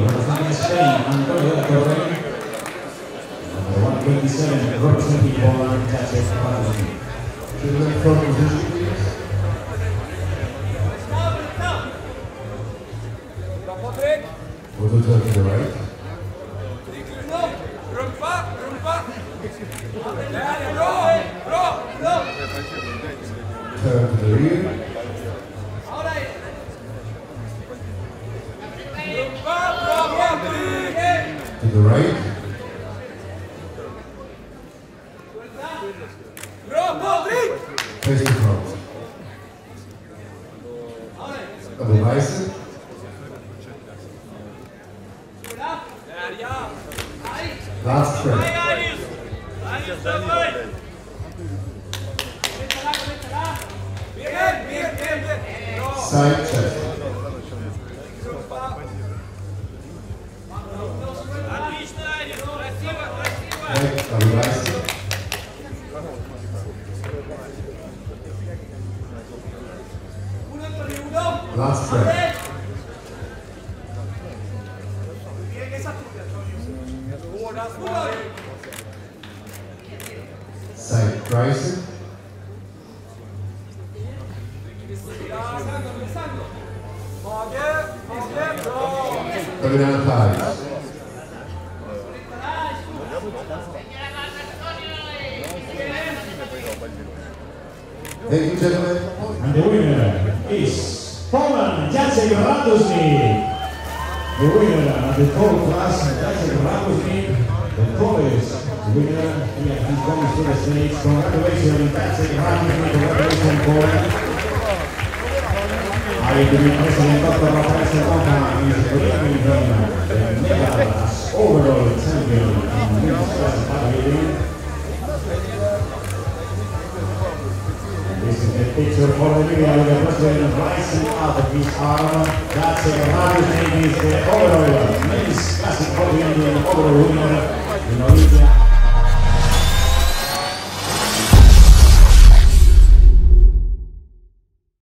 representing Spain, Antonio de la Torre. Number 127, representing Poland, Jacek Radowski. To the front position, please. We'll to the right. Turn to the rear. To the right. Face the front. Double bicep. Last stretch. Side chest. Leg, double bicep. Last stretch. Side tricep. Terminal thighs. Thank you, gentlemen. And the winner is Poland, Jacek Radowski. The winner of the tall class, Jacek Radowski, the tallest winner. Here he comes to the stage. Congratulations, Jacek Radowski. Congratulations, Poland. I believe President Dr. Rafael Serrano is bringing him the medal as overall champion in women's class powerlifting. This is the picture for the video of the president rising out of his arm. Jacek Radowski is the overall men's classic bodybuilding overall winner in Olympia.